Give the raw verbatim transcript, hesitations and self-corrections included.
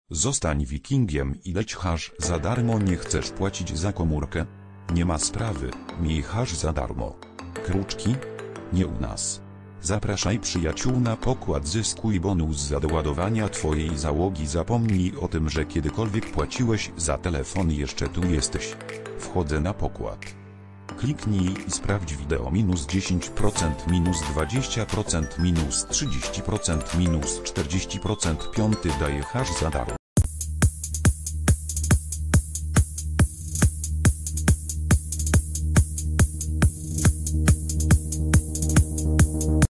Zostań wikingiem i leć hasz za darmo. Nie chcesz płacić za komórkę? Nie ma sprawy, miej hasz za darmo. Kruczki? Nie u nas. Zapraszaj przyjaciół na pokład, zyskuj bonus za doładowania twojej załogi. Zapomnij o tym, że kiedykolwiek płaciłeś za telefon. Jeszcze tu jesteś. Wchodzę na pokład. Kliknij i sprawdź wideo. Minus dziesięć procent, minus dwadzieścia procent, minus trzydzieści procent, minus czterdzieści procent. Piąty daje hasz za darmo.